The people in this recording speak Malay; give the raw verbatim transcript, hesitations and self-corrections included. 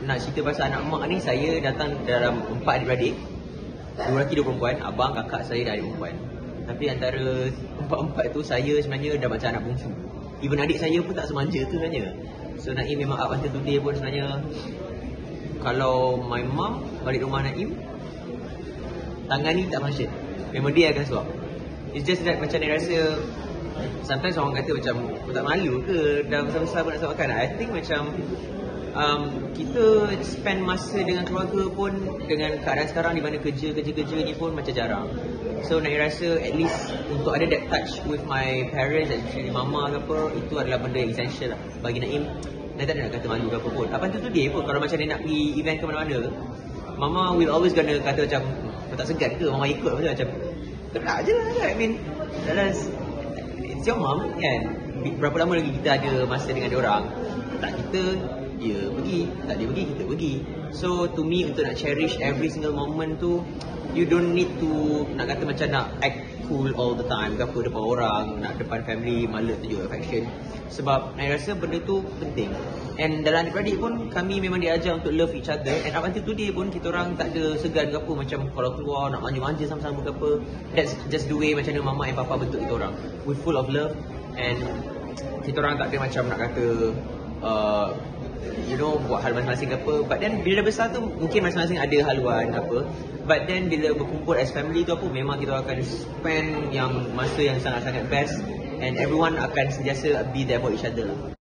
nak cerita pasal anak mak ni, saya datang dalam empat adik-beradik. Dua lelaki, dua perempuan. Abang, kakak saya dan adik perempuan. Tapi antara empat-empat tu, saya sebenarnya dah macam anak bungsu. Even adik saya pun tak semanja tu sebenarnya. So Naim memang up until today pun sebenarnya, kalau my mom balik rumah Naim, tangan ni tak function, memang dia akan suap. It's just that macam Naim rasa sometimes orang kata macam tak malu ke dah besar-besar pun nak suapkan. I think macam um, kita spend masa dengan keluarga pun dengan keadaan sekarang di mana kerja-kerja-kerja ni pun macam jarang. So Naim rasa at least untuk ada that touch with my parents, especially mama ke apa, itu adalah benda yang essential lah bagi Naim. Naim tak ada nak kata malu ke apa pun. Apa tu tu dia pun kalau macam dia nak pergi event ke mana-mana, mama will always gonna kata macam, tak segan ke mama ikut macam macam gerak je lah. I mean, that's, it's your mom kan. Berapa lama lagi kita ada masa dengan dia orang? Tak kita, dia pergi. Tak dia pergi, kita pergi. So to me, untuk nak cherish every single moment tu, you don't need to nak kata macam nak act cool all the time ke apa depan orang, nak depan family malu tunjuk affection. Sebab saya rasa benda tu penting. And dalam adik-beradik pun kami memang diajar untuk love each other. And up until today pun kita orang tak ada segan ke apa macam kalau keluar nak manja-manja sama-sama ke apa. That's just the way macam mana mama and papa bentuk kita orang. We're full of love. And kita orang tak ada macam nak kata uh, you know, buat hal masing-masing ke apa. But then bila dah besar tu mungkin masing-masing ada haluan apa. But then bila berkumpul as family tu apa, memang kita akan spend yang masa yang sangat-sangat best. And everyone akan sentiasa be there for each other lah.